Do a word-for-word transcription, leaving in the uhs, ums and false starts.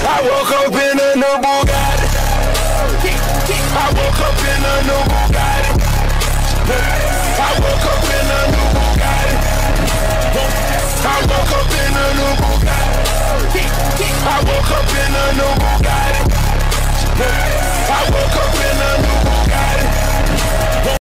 I woke up in a new Bogatti. I woke up in a new Bogatti. I woke up in a new Bogatti. I woke up in a new Bugatti. I woke up in a new Bugatti.